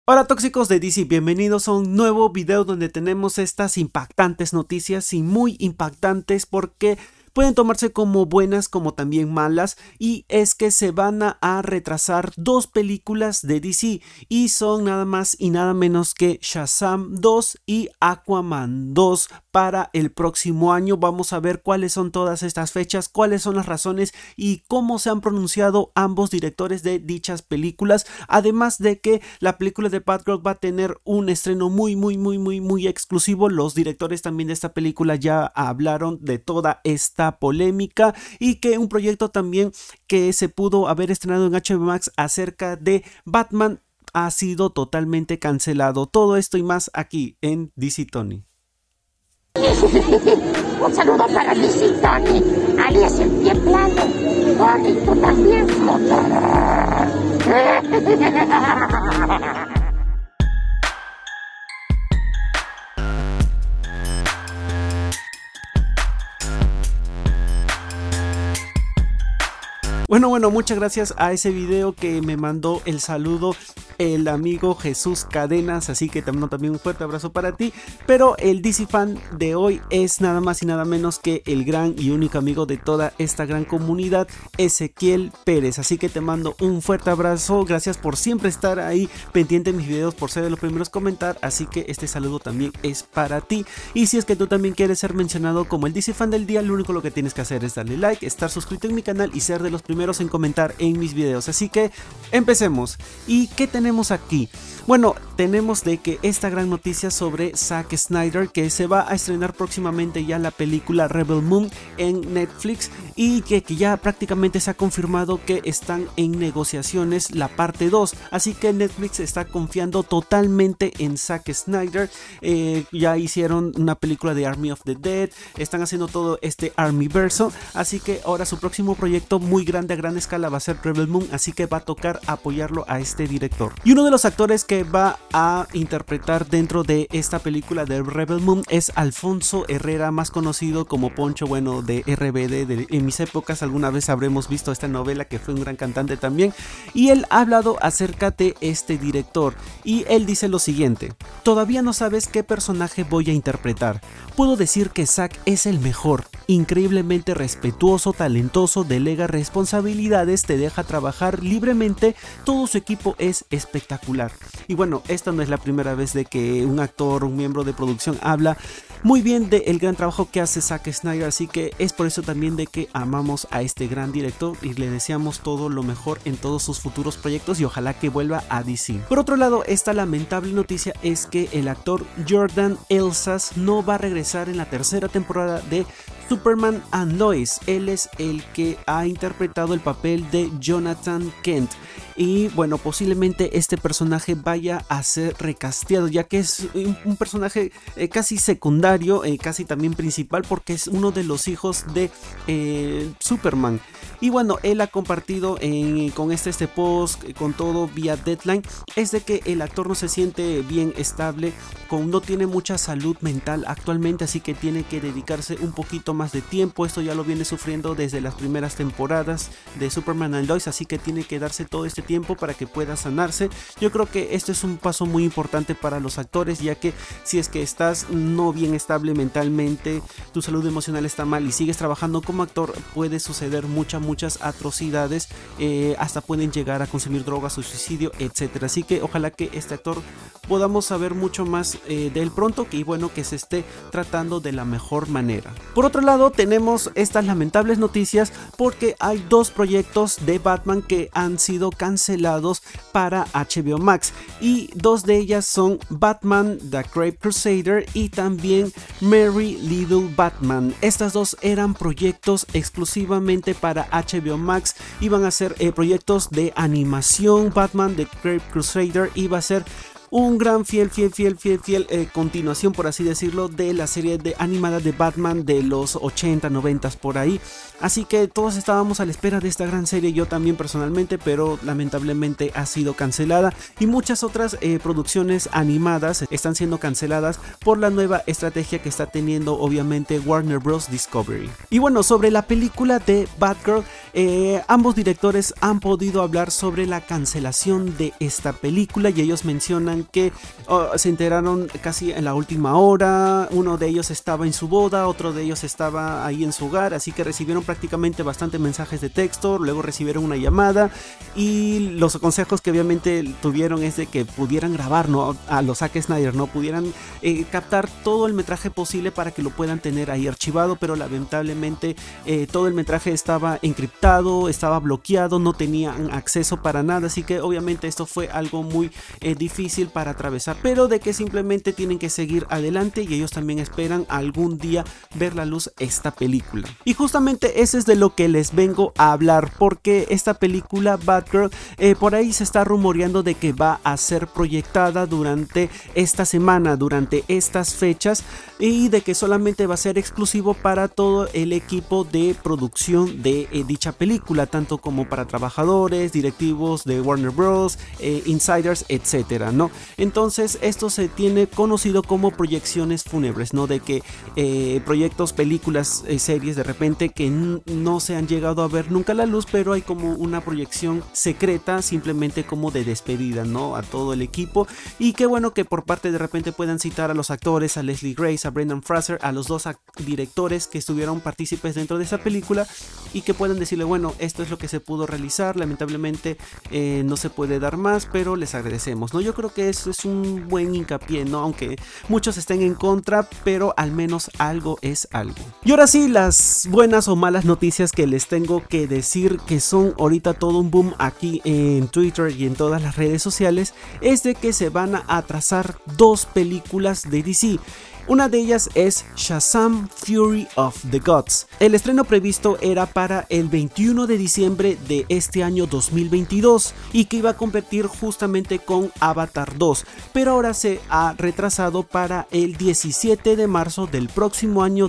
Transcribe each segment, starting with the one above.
Hola tóxicos de DC, bienvenidos a un nuevo video donde tenemos estas impactantes noticias y muy impactantes porque pueden tomarse como buenas como también malas, y es que se van a retrasar dos películas de DC y son nada más y nada menos que Shazam 2 y Aquaman 2 para el próximo año. Vamos a ver cuáles son todas estas fechas, cuáles son las razones y cómo se han pronunciado ambos directores de dichas películas, además de que la película de Batgirl va a tener un estreno muy exclusivo. Los directores también de esta película ya hablaron de toda esta polémica y que un proyecto también que se pudo haber estrenado en HBO Max acerca de Batman ha sido totalmente cancelado. Todo esto y más aquí en DC Tony. Un saludo para DC Tony, alias el pie plano. Tony, tú también flotarás. Bueno, muchas gracias a ese video que me mandó el saludo el amigo Jesús Cadenas, así que también un fuerte abrazo para ti. Pero el DC fan de hoy es nada más y nada menos que el gran y único amigo de toda esta gran comunidad, Ezequiel Pérez, así que te mando un fuerte abrazo. Gracias por siempre estar ahí pendiente de mis videos, por ser de los primeros a comentar, así que este saludo también es para ti. Y si es que tú también quieres ser mencionado como el DC fan del día, lo único que tienes que hacer es darle like, estar suscrito en mi canal y ser de los primeros en comentar en mis videos. Así que empecemos. ¿Y qué tenemos aquí? Bueno, tenemos de que esta gran noticia sobre Zack Snyder, que se va a estrenar próximamente ya la película Rebel Moon en Netflix, y que ya prácticamente se ha confirmado que están en negociaciones la parte 2, así que Netflix está confiando totalmente en Zack Snyder. Ya hicieron una película de Army of the Dead, están haciendo todo este Armyverso, así que ahora su próximo proyecto muy grande a gran escala va a ser Rebel Moon, así que va a tocar apoyarlo a este director. Y uno de los actores que va a interpretar dentro de esta película de Rebel Moon es Alfonso Herrera, más conocido como Poncho, bueno, de RBD. En mis épocas alguna vez habremos visto esta novela, que fue un gran cantante también, y él ha hablado acerca de este director y él dice lo siguiente: todavía no sabes qué personaje voy a interpretar, puedo decir que Zack es el mejor, increíblemente respetuoso, talentoso, delega responsabilidades, te deja trabajar libremente, todo su equipo es espectacular. Y bueno, esta no es la primera vez de que un actor, un miembro de producción habla muy bien del gran trabajo que hace Zack Snyder, así que es por eso también de que amamos a este gran director y le deseamos todo lo mejor en todos sus futuros proyectos y ojalá que vuelva a DC. Por otro lado, esta lamentable noticia es que el actor Jordan Elzas no va a regresar en la tercera temporada de Superman and Lois. Él es el que ha interpretado el papel de Jonathan Kent. Y bueno, posiblemente este personaje vaya a ser recasteado, ya que es un personaje casi secundario, casi también principal, porque es uno de los hijos de Superman. Y bueno, él ha compartido con este post, con todo vía Deadline, es de que el actor no se siente bien estable, no tiene mucha salud mental actualmente, así que tiene que dedicarse un poquito más de tiempo. Esto ya lo viene sufriendo desde las primeras temporadas de Superman and Lois, así que tiene que darse todo este tiempo para que pueda sanarse. Yo creo que esto es un paso muy importante para los actores, ya que si es que estás no bien estable mentalmente, tu salud emocional está mal y sigues trabajando como actor, puede suceder muchas atrocidades, hasta pueden llegar a consumir drogas o suicidio, etcétera. Así que ojalá que este actor podamos saber mucho más de él pronto, y bueno, que se esté tratando de la mejor manera. Por otro lado, tenemos estas lamentables noticias porque hay dos proyectos de Batman que han sido cancelados para HBO Max, y dos de ellas son Batman The Great Crusader y también Merry Little Batman. Estas dos eran proyectos exclusivamente para HBO Max, iban a ser proyectos de animación. Batman The Great Crusader iba a ser un gran fiel continuación, por así decirlo, de la serie animada de Batman de los 80, 90 por ahí. Así que todos estábamos a la espera de esta gran serie, yo también personalmente, pero lamentablemente ha sido cancelada y muchas otras producciones animadas están siendo canceladas por la nueva estrategia que está teniendo obviamente Warner Bros. Discovery. Y bueno, sobre la película de Batgirl, ambos directores han podido hablar sobre la cancelación de esta película y ellos mencionan que se enteraron casi en la última hora. Uno de ellos estaba en su boda, otro de ellos estaba ahí en su hogar, así que recibieron prácticamente bastantes mensajes de texto, luego recibieron una llamada y los consejos que obviamente tuvieron es de que pudieran grabar, ¿no? A los Zack Snyder, ¿no? Pudieran captar todo el metraje posible para que lo puedan tener ahí archivado, pero lamentablemente todo el metraje estaba encriptado, estaba bloqueado, no tenían acceso para nada, así que obviamente esto fue algo muy difícil para atravesar, pero de que simplemente tienen que seguir adelante y ellos también esperan algún día ver la luz esta película. Y justamente eso es de lo que les vengo a hablar, porque esta película Batgirl por ahí se está rumoreando de que va a ser proyectada durante esta semana, durante estas fechas, y de que solamente va a ser exclusivo para todo el equipo de producción de dicha película, tanto como para trabajadores, directivos de Warner Bros, insiders, etcétera, ¿no? Entonces esto se tiene conocido como proyecciones fúnebres, ¿no? De que proyectos, películas, series de repente que no se han llegado a ver nunca a la luz, pero hay como una proyección secreta simplemente como de despedida, ¿no? A todo el equipo, y qué bueno que por parte de repente puedan citar a los actores, a Leslie Grace, a Brendan Fraser, a los dos directores que estuvieron partícipes dentro de esa película, y que puedan decirle, bueno, esto es lo que se pudo realizar, lamentablemente no se puede dar más, pero les agradecemos, ¿no? Yo creo que eso es un buen hincapié, ¿no? Aunque muchos estén en contra, pero al menos algo es algo. Y ahora sí, las buenas o malas noticias que les tengo que decir, que son ahorita todo un boom aquí en Twitter y en todas las redes sociales, es de que se van a atrasar dos películas de DC. Una de ellas es Shazam Fury of the Gods. El estreno previsto era para el 21 de diciembre de este año 2022 y que iba a competir justamente con Avatar 2, pero ahora se ha retrasado para el 17 de marzo del próximo año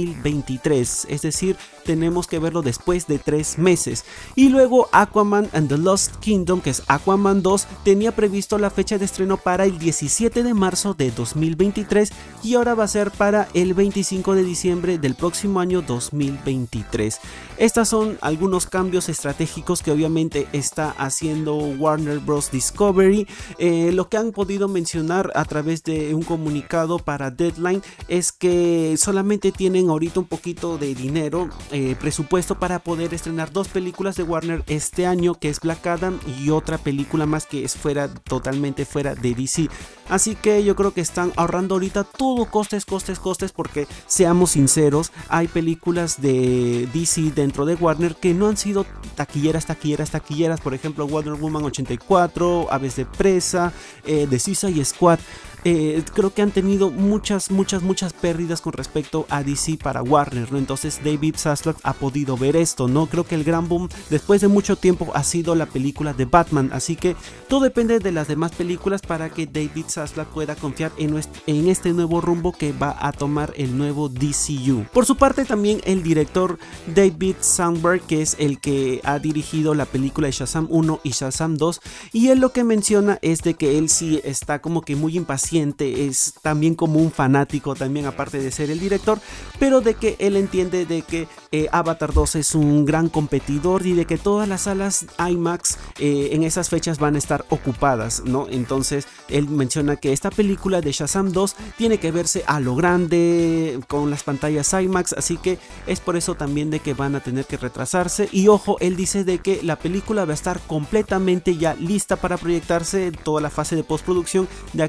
2023, es decir, tenemos que verlo después de 3 meses. Y luego Aquaman and the Lost Kingdom, que es Aquaman 2, tenía previsto la fecha de estreno para el 17 de marzo de 2023 y ahora va a ser para el 25 de diciembre del próximo año 2023. Estos son algunos cambios estratégicos que obviamente está haciendo Warner Bros. Discovery. Lo que han podido mencionar a través de un comunicado para Deadline es que solamente tienen ahorita un poquito de dinero, presupuesto para poder estrenar dos películas de Warner este año, que es Black Adam, y otra película más que es totalmente fuera de DC. Así que yo creo que están ahorrando ahorita todo costes, porque seamos sinceros, hay películas de DC dentro de Warner que no han sido taquilleras, por ejemplo Wonder Woman 84, Aves de Presa, The Suicide Squad. Creo que han tenido muchas pérdidas con respecto a DC para Warner, ¿no? Entonces David Zaslav ha podido ver esto, ¿no? Creo que el gran boom después de mucho tiempo ha sido la película de Batman, así que todo depende de las demás películas para que David Zaslav pueda confiar en este nuevo rumbo que va a tomar el nuevo DCU. Por su parte también el director David Sandberg, que es el que ha dirigido la película de Shazam 1 y Shazam 2, y él lo que menciona es de que él sí está como que muy impaciente, es también como un fanático también, aparte de ser el director, pero de que él entiende de que Avatar 2 es un gran competidor y de que todas las salas IMAX en esas fechas van a estar ocupadas, ¿no? Entonces él menciona que esta película de Shazam 2 tiene que verse a lo grande con las pantallas IMAX, así que es por eso también de que van a tener que retrasarse. Y ojo, él dice de que la película va a estar completamente ya lista para proyectarse toda la fase de postproducción de aquí en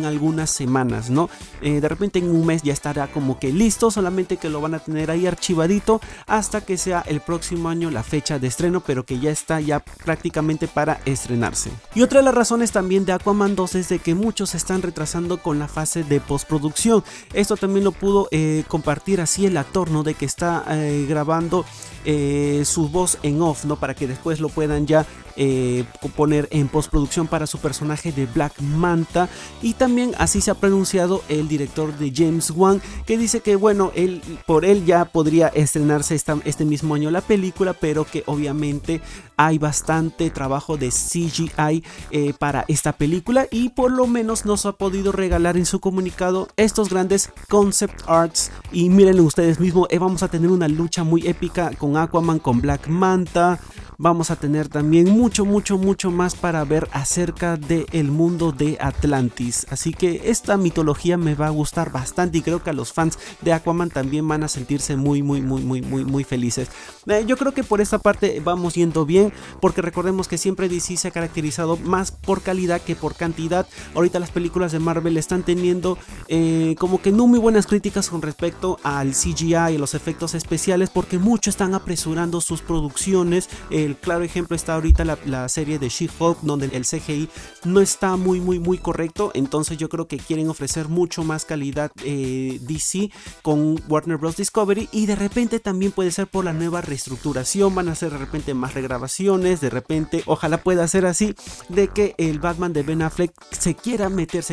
algunas semanas, ¿no? De repente en un mes ya estará como que listo, solamente que lo van a tener ahí archivadito hasta que sea el próximo año la fecha de estreno, pero que ya está ya prácticamente para estrenarse. Y otra de las razones también de Aquaman 2 es de que muchos se están retrasando con la fase de postproducción. Esto también lo pudo compartir así el actor, ¿no? De que está grabando su voz en off, ¿no? Para que después lo puedan ya poner en postproducción para su personaje de Black Manta. Y también así se ha pronunciado el director de James Wan, que dice que bueno, por él ya podría estrenarse este mismo año la película, pero que obviamente hay bastante trabajo de CGI para esta película, y por lo menos nos ha podido regalar en su comunicado estos grandes concept arts. Y miren ustedes mismos, vamos a tener una lucha muy épica con Aquaman, con Black Manta. Vamos a tener también mucho más para ver acerca del mundo de Atlantis. Así que esta mitología me va a gustar bastante, y creo que a los fans de Aquaman también van a sentirse muy felices. Yo creo que por esta parte vamos yendo bien, porque recordemos que siempre DC se ha caracterizado más por calidad que por cantidad. Ahorita las películas de Marvel están teniendo como que no muy buenas críticas con respecto al CGI y a los efectos especiales, porque muchos están apresurando sus producciones. El claro ejemplo está ahorita la serie de She-Hulk, donde el CGI no está muy correcto. Entonces yo creo que quieren ofrecer mucho más calidad DC con Warner Bros. Discovery, y de repente también puede ser por la nueva reestructuración, van a hacer de repente más regrabaciones, de repente ojalá pueda ser así, de que el Batman de Ben Affleck se quiera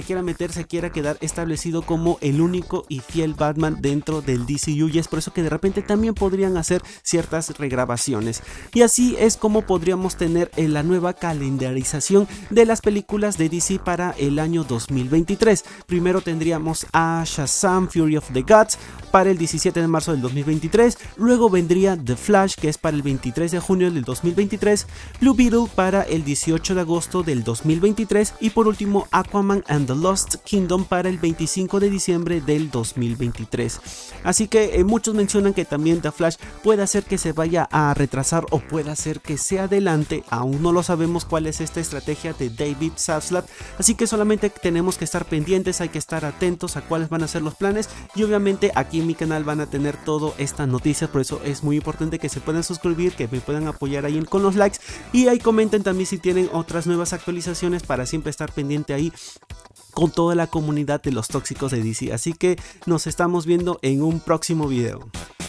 quedar establecido como el único y fiel Batman dentro del DCU, y es por eso que de repente también podrían hacer ciertas regrabaciones. Y así es como podríamos tener la nueva calendarización de las películas de DC para el año 2023. Primero tendríamos a Shazam Fury of the Gods para el 17 de marzo del 2023, luego vendría The Flash, que es para el 23 de junio del 2023, Blue Beetle para el 18 de agosto del 2023, y por último Aquaman and the Lost Kingdom para el 25 de diciembre del 2023. Así que muchos mencionan que también The Flash puede hacer que se vaya a retrasar o puede hacer que se adelante. Aún no lo sabemos cuál es esta estrategia de David Zaslav, así que solamente tenemos que estar pendientes, hay que estar atentos a cuáles van a ser los planes, y obviamente aquí en mi canal van a tener todas estas noticias. Por eso es muy importante que se puedan suscribir, que me puedan apoyar ahí con los likes, y ahí comenten también si tienen otras nuevas actualizaciones para siempre estar pendiente ahí con toda la comunidad de los tóxicos de DC. Así que nos estamos viendo en un próximo video.